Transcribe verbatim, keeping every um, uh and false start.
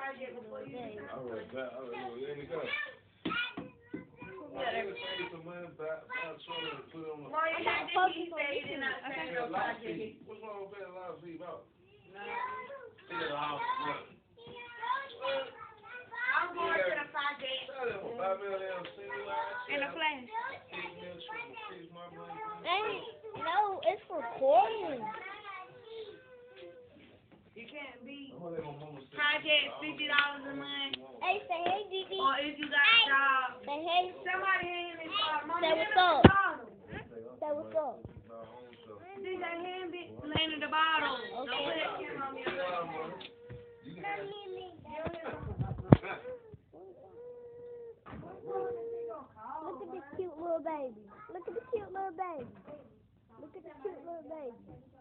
project before you do I was back. I was let it go. Yeah, I was saving some money, buy buy a trailer and put it on the. Mario, you think he said he did not say no project? What's wrong with paying a lot of fees out? No. Take it off. I'm going to the project. In a flash. Hey, no, it's recording. You can't be Project fifty dollars a month. Hey, say hey, Gigi. Or if you got a job. Say hey. somebody hand this uh, mama. Say hand what's the up. bottle. Say what's up. See that hand bit? Laying in the bottle. Don't put that camera on me. Look at this cute little baby. Look at the cute little baby. Look at the cute little baby.